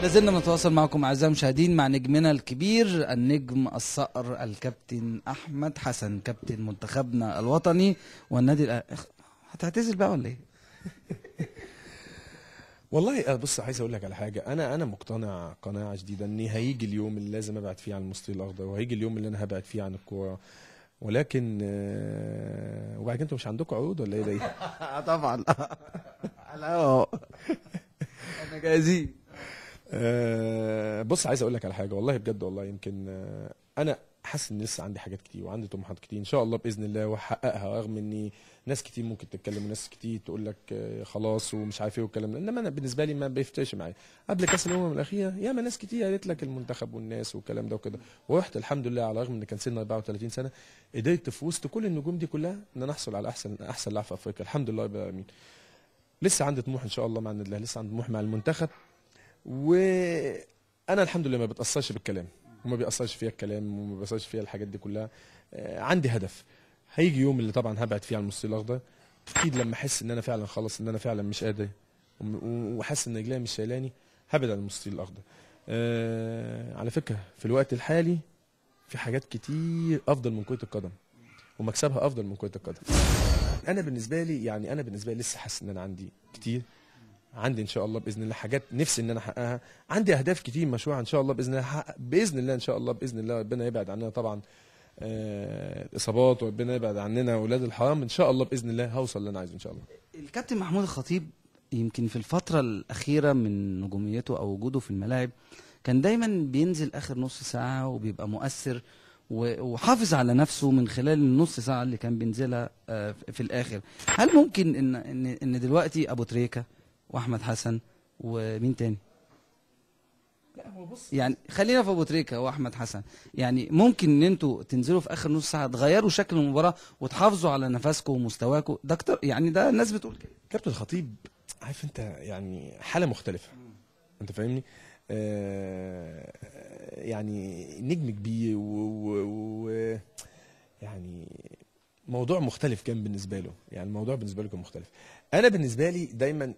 لازلنا بنتواصل معكم اعزائي المشاهدين مع نجمنا الكبير النجم الصقر الكابتن احمد حسن، كابتن منتخبنا الوطني والنادي هتعتزل بقى ولا ايه؟ والله بص، عايز اقول لك على حاجه. انا مقتنع قناعه شديده ان هيجي اليوم اللي لازم ابعد فيه عن المستطيل الاخضر، وهيجي اليوم اللي انا هبعد فيه عن الكوره. ولكن وبعد كده انتوا مش عندكم عروض ولا ايه ده؟ طبعا على الهوا احنا جاهزين. بص، عايز اقول لك على حاجه والله بجد، والله يمكن انا حاسس ان لسه عندي حاجات كتير وعندي طموحات كتير ان شاء الله باذن الله، واحققها. رغم ان ناس كتير ممكن تتكلم وناس كتير تقول لك خلاص ومش عارف ايه والكلام ده، انما انا بالنسبه لي ما بيفتش معايا. قبل كاس الامم الاخيره ياما ناس كتير قالت لك المنتخب والناس والكلام ده وكده، ورحت الحمد لله على الرغم ان كان سني 34 سنه قدرت في وسط كل النجوم دي كلها ان انا احصل على احسن لاعب في افريقيا، الحمد لله رب العالمين. لسه عندي طموح ان شاء الله مع النادي الاهلي، لسه عندي طموح مع المنتخب، وانا الحمد لله ما بتاثرش بالكلام وما بيأثرش فيها الكلام وما بيأثرش فيها الحاجات دي كلها. عندي هدف، هيجي يوم اللي طبعا هبعد فيه عن المستطيل الاخضر. اكيد لما احس ان انا فعلا خلاص، ان انا فعلا مش قادر وحاسس ان رجليا مش شايلاني، هبعد عن المستطيل الاخضر. على فكره في الوقت الحالي في حاجات كتير افضل من كره القدم ومكسبها افضل من كره القدم. انا بالنسبه لي لسه حاسس ان انا عندي كتير، عندي ان شاء الله باذن الله حاجات نفسي ان انا احققها، عندي اهداف كتير مشروعه ان شاء الله باذن الله هحقق باذن الله، ان شاء الله باذن الله. ربنا يبعد عننا طبعا الاصابات، وربنا يبعد عننا اولاد الحرام، ان شاء الله باذن الله هوصل اللي انا عايزه ان شاء الله. الكابتن محمود الخطيب يمكن في الفتره الاخيره من نجوميته او وجوده في الملاعب كان دايما بينزل اخر نص ساعه وبيبقى مؤثر وحافظ على نفسه من خلال النص ساعه اللي كان بينزلها في الاخر. هل ممكن ان دلوقتي ابو تريكه واحمد حسن ومين تاني؟ لا هو بص، يعني خلينا في ابو تريكه واحمد حسن، يعني ممكن ان انتوا تنزلوا في اخر نص ساعه تغيروا شكل المباراه وتحافظوا على نفسكم ومستواكم ده اكتر، يعني ده الناس بتقول كده. كابتن الخطيب عارف انت يعني حاله مختلفه، انت فاهمني؟ يعني نجم كبير و يعني موضوع مختلف كان بالنسبه له، يعني الموضوع بالنسبه له كان مختلف. انا بالنسبه لي دايما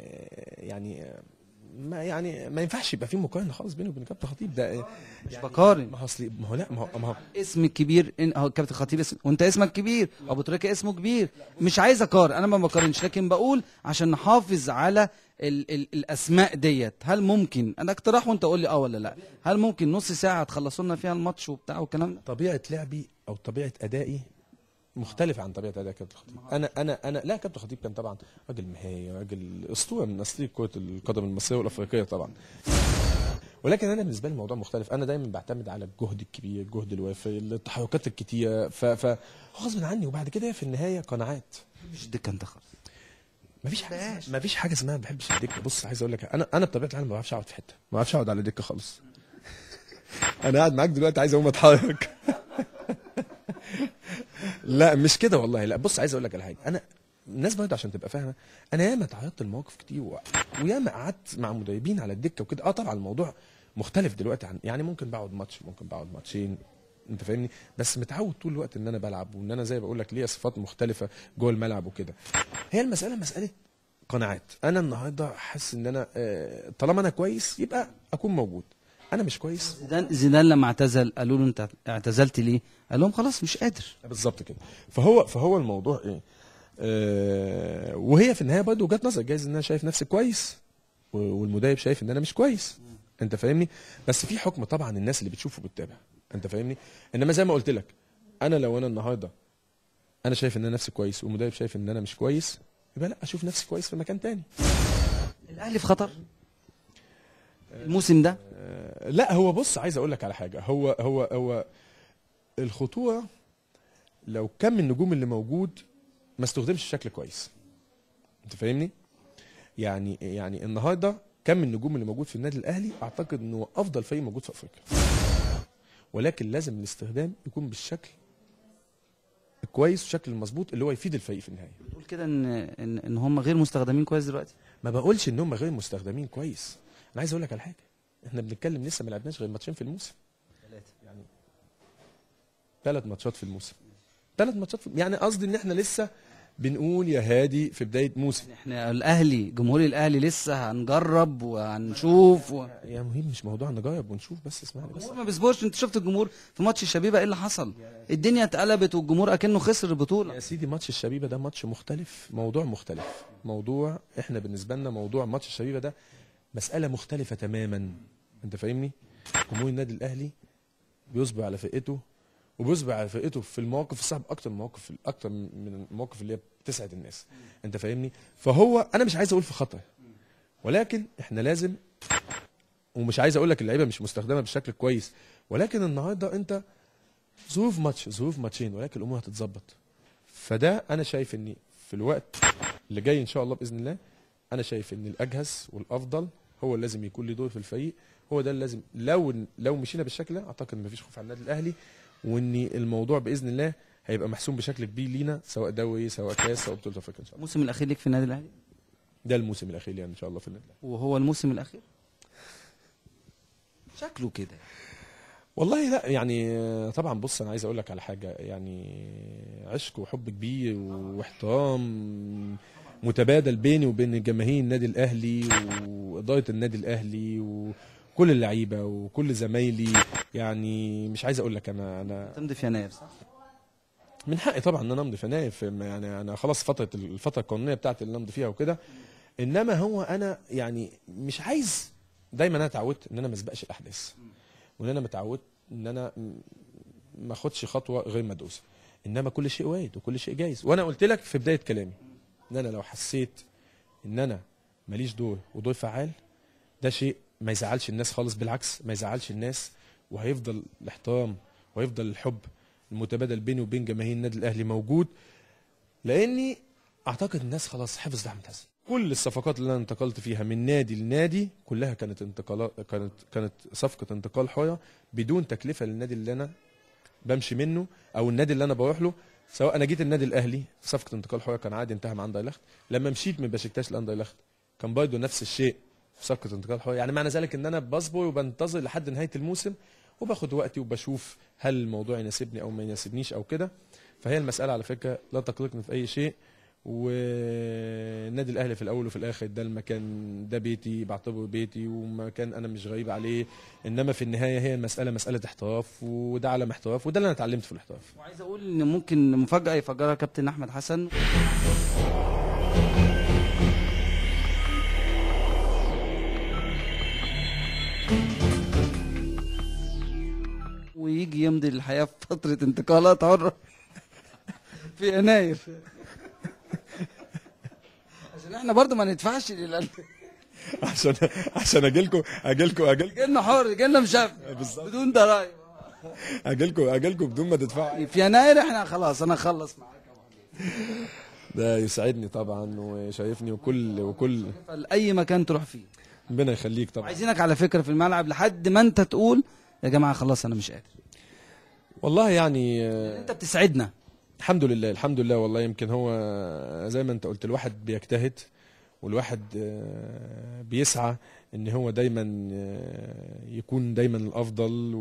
ما ينفعش يبقى في مقارنه خالص بينه وبين كابتن خطيب ده. مش بقارن، ما هو لا ما هو اسم كبير، هو كابتن خطيب اسم وانت اسمك كبير، ابو تريكه اسمه كبير، مش عايز اقارن، انا ما بقارنش، لكن بقول عشان نحافظ على الاسماء ديت. هل ممكن انا اقتراح وانت قول لي ولا لا، هل ممكن نص ساعه تخلصوا لنا فيها الماتش وبتاع والكلام ده؟ طبيعه لعبي او طبيعه ادائي مختلف عن طبيعه اداء كابتن خطيب. انا لا، كابتن خطيب كان طبعا راجل مهاري، راجل اسطوره من اساطير كره القدم المصريه والافريقيه طبعا، ولكن انا بالنسبه لي الموضوع مختلف. انا دايما بعتمد على الجهد الكبير، الجهد الوافي، التحركات الكتيره، غصب عني، وبعد كده في النهايه قناعات. مش دكه انت خالص، مفيش حاجه اسمها ما بحبش الدكه. بص عايز اقول لك، انا بطبيعه الحال ما بعرفش اقعد في حته، ما بعرفش اقعد على دكه خالص. انا قاعد معاك دلوقتي عايز اقوم اتحرك. لا مش كده والله، لا. بص عايز اقول لك على حاجه، انا الناس برضه عشان تبقى فاهمه، انا ياما اتعرضت لمواقف كتير وياما قعدت مع مدربين على الدكه وكده. طبعا الموضوع مختلف دلوقتي عن يعني ممكن بقعد ماتش، ممكن بقعد ماتشين، انت فاهمني؟ بس متعود طول الوقت ان انا بلعب، وان انا زي بقول لك ليا صفات مختلفه جوه الملعب وكده. هي المساله مساله قناعات. انا النهارده حاسس ان انا طالما انا كويس يبقى اكون موجود، انا مش كويس. زيدان لما اعتزل قالوا له انت اعتزلت ليه؟ قال لهم خلاص مش قادر. بالظبط كده. فهو الموضوع ايه؟ وهي في النهايه برضه وجهه نظر، جايز ان انا شايف نفسي كويس والمدرب شايف ان انا مش كويس، انت فاهمني؟ بس في حكم طبعا الناس اللي بتشوفه بتتابع، انت فاهمني؟ انما زي ما قلت لك، لو انا النهارده انا شايف ان انا نفسي كويس والمدرب شايف ان انا مش كويس، يبقى لا، اشوف نفسي كويس في مكان تاني. الاهلي في خطر الموسم ده؟ لا هو بص، عايز اقول لك على حاجه. هو الخطوره لو كم من النجوم اللي موجود ما استخدمش بشكل كويس، انت فاهمني؟ يعني النهارده كم من النجوم اللي موجود في النادي الاهلي اعتقد انه افضل فريق موجود في افريقيا، ولكن لازم الاستخدام يكون بالشكل الكويس والشكل المظبوط اللي هو يفيد الفريق في النهايه. بتقول كده ان هم غير مستخدمين كويس دلوقتي؟ ما بقولش ان هم غير مستخدمين كويس، انا عايز اقول لك على حاجه، احنا بنتكلم لسه ما لعبناش غير ماتشين في الموسم، 3 ماتشات في الموسم، 3 ماتشات يعني قصدي ان احنا لسه بنقول يا هادي في بدايه موسم. احنا الاهلي، جمهور الاهلي لسه هنجرب وهنشوف يا مهم مش موضوع نجرب ونشوف، بس اسمعني بس. الجمهور ما بيصبرش. انت شفت الجمهور في ماتش الشبيبه ايه اللي حصل؟ الدنيا اتقلبت والجمهور اكنه خسر البطوله. يا سيدي ماتش الشبيبه ده ماتش مختلف، موضوع مختلف، موضوع احنا بالنسبه لنا موضوع ماتش الشبيبه ده مساله مختلفه تماما. انت فاهمني؟ جمهور النادي الاهلي بيصبر على فرقته، وبيصبر على فرقته في المواقف الصعبه اكتر من المواقف اللي هي بتسعد الناس. انت فاهمني؟ فهو انا مش عايز اقول في خطر، ولكن احنا لازم، ومش عايز اقول لك اللعيبه مش مستخدمه بشكل كويس، ولكن النهارده انت ظروف ماتشين، ولكن الامور هتتظبط. فده انا شايف ان في الوقت اللي جاي ان شاء الله باذن الله، انا شايف ان الاجهز والافضل هو اللي لازم يكون له دور في الفريق، هو ده اللي لازم. لو مشينا بالشكل ده اعتقد ان مفيش خوف على النادي الاهلي، وان الموضوع باذن الله هيبقى محسوم بشكل كبير لينا، سواء دوري سواء كاس سواء بطوله افريقيا ان شاء الله. الموسم الاخير ليك في النادي الاهلي؟ ده الموسم الاخير يعني ان شاء الله في النادي الاهلي. وهو الموسم الاخير شكله كده. والله لا يعني طبعا بص انا عايز اقول لك على حاجه، يعني عشق وحب كبير واحترام متبادل بيني وبين جماهير النادي الاهلي واداره النادي الاهلي وكل اللعيبه وكل زمايلي. يعني مش عايز اقول لك انا تمضي في يناير صح؟ من حقي طبعا ان انا امضي في يناير، يعني انا خلاص الفتره القانونيه بتاعتي اللي امضي فيها وكده. انما هو انا يعني مش عايز، دايما انا اتعودت ان انا ما اسبقش الاحداث، وان انا متعودت ان انا ما اخدش خطوه غير مدروسه. انما كل شيء وارد وكل شيء جايز، وانا قلت لك في بدايه كلامي ان انا لو حسيت ان انا ماليش دور ودور فعال، ده شيء ما يزعلش الناس خالص، بالعكس ما يزعلش الناس، وهيفضل الاحترام وهيفضل الحب المتبادل بيني وبين جماهير النادي الاهلي موجود، لاني اعتقد الناس خلاص حفظت احمد حسن. كل الصفقات اللي انا انتقلت فيها من نادي لنادي كلها كانت انتقالات، كانت صفقه انتقال حره بدون تكلفه للنادي اللي انا بمشي منه او النادي اللي انا بروح له. سواء انا جيت النادي الاهلي صفقه انتقال حره كان عادي انتهى مع اندرلخت، لما مشيت من بشكتاش لاندرلخت كان برضه نفس الشيء في صفقه انتقال حره. يعني معنى ذلك ان انا بصبر وبنتظر لحد نهايه الموسم وباخد وقتي وبشوف هل الموضوع يناسبني او ما يناسبنيش او كده. فهي المساله على فكره لا تقلقني في اي شيء، والنادي الاهلي في الاول وفي الاخر ده المكان ده بيتي، بعتبره بيتي ومكان انا مش غريب عليه. انما في النهايه هي المساله مساله احتراف، وده علم احتراف، وده اللي انا اتعلمت في الاحتراف. وعايز اقول ان ممكن مفاجاه يفجرها كابتن احمد حسن. ويجي يمضي الحياه في فتره انتقالات حره في يناير، عشان احنا برضو ما ندفعش عشان اجي لنا حر، اجي لنا مشاف بدون ضرايب، اجي لكم بدون ما تدفعوا في يناير. احنا خلاص انا اخلص معاك يا ابو حميد. ده يسعدني طبعا وشايفني وكل اي مكان تروح فيه. ربنا يخليك طبعا. عايزينك على فكره في الملعب لحد ما انت تقول يا جماعه خلاص انا مش قادر. والله يعني انت بتسعدنا. الحمد لله الحمد لله. والله يمكن هو زي ما انت قلت الواحد بيجتهد، والواحد بيسعى ان هو دايما يكون دايما الافضل،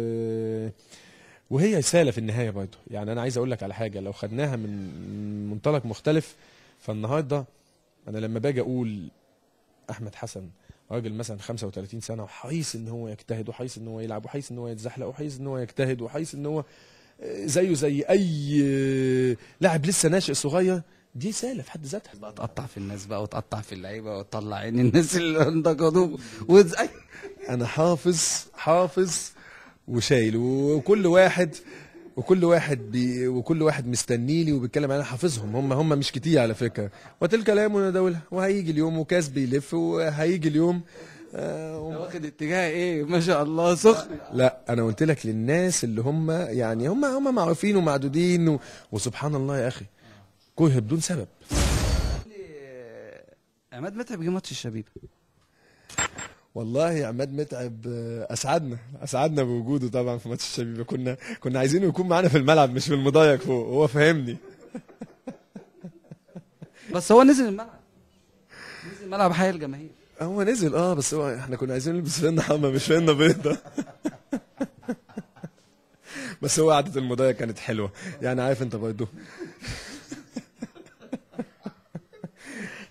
وهي رساله في النهايه برضه. يعني انا عايز اقول لك على حاجه، لو خدناها من منطلق مختلف، فالنهارده انا لما باجي اقول احمد حسن راجل مثلا 35 سنه وحريص ان هو يجتهد وحريص ان هو يلعب وحريص ان هو يتزحلق وحريص ان هو يجتهد وحريص ان هو زيه زي اي لاعب لسه ناشئ صغير، دي رساله في حد ذاتها. بقى تقطع في الناس بقى وتقطع في اللعيبه وتطلع عين الناس اللي انتقدوك انا حافظ وشايل، وكل واحد مستنيني وبيتكلم. انا حافظهم، هم مش كتير على فكره، وتلك الايام نداولها وهيجي اليوم وكاس بيلف وهيجي اليوم. واخد اتجاه ايه ما شاء الله سخن. لا انا قلت لك للناس اللي هم يعني هم معروفين ومعدودين وسبحان الله يا اخي كره بدون سبب. عماد متعب جه ماتش الشبيبه. والله يا عماد متعب اسعدنا بوجوده طبعا في ماتش الشبيبه. كنا عايزينه يكون معانا في الملعب مش في المضايق فوق، هو فهمني. بس هو نزل الملعب حي الجماهير. هو نزل بس احنا كنا عايزين نلبس فينا حمى مش فينا بيضه. بس هو قعدة المضايق كانت حلوه، يعني عارف انت برضه.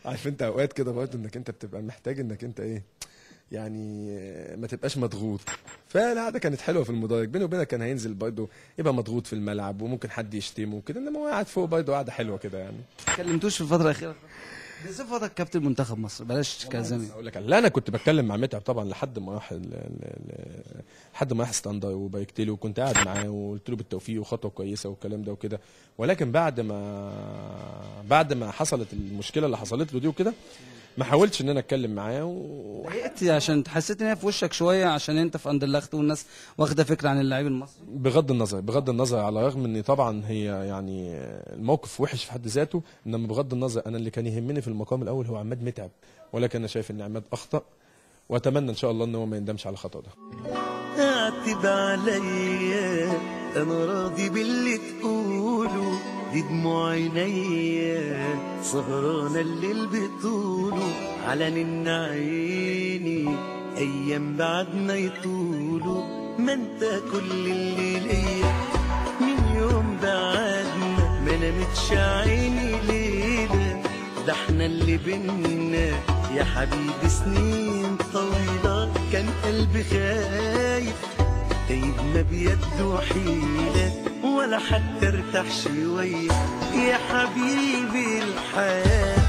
عارف انت اوقات كده برضه انك انت بتبقى محتاج انك انت ايه يعني ما تبقاش مضغوط. فالقعده كانت حلوه في المدرج، بيني وبينك كان هينزل برضه يبقى مضغوط في الملعب وممكن حد يشتمه وكده، انما هو قاعد فوق برضه قعده حلوه كده يعني. ما اتكلمتوش في الفتره الاخيره بصفتك كابتن منتخب مصر، بلاش كزميل؟ اقول لك لا، انا كنت بتكلم مع متعب طبعا لحد ما راح لحد ما راح ستاندر وباركت له وكنت قاعد معاه وقلت له بالتوفيق وخطوه كويسه والكلام ده وكده. ولكن بعد ما حصلت المشكله اللي حصلت له دي وكده ما حاولتش ان انا اتكلم معاه ضايقت عشان حسيت ان هي في وشك شويه عشان انت في اندرلخت والناس واخده فكره عن اللعيب المصري؟ بغض النظر على الرغم ان طبعا هي يعني الموقف وحش في حد ذاته، انما بغض النظر انا اللي كان يهمني في المقام الاول هو عماد متعب، ولكن انا شايف ان عماد اخطا واتمنى ان شاء الله ان هو ما يندمش على الخطا ده. اعتب عليا انا راضي باللي تقوله، دي دموع عينيا سهرانه الليل بطوله، على ان عيني ايام بعدنا يطولوا، ما انت كل اللي ليا من يوم بعدنا ما نامتش عيني ليله، ده احنا اللي بينا يا حبيبي سنين طويله، كان قلبي خايف تايهنا بيده حيله ولا حتى ارتاح شويه، يا حبيبي الحياه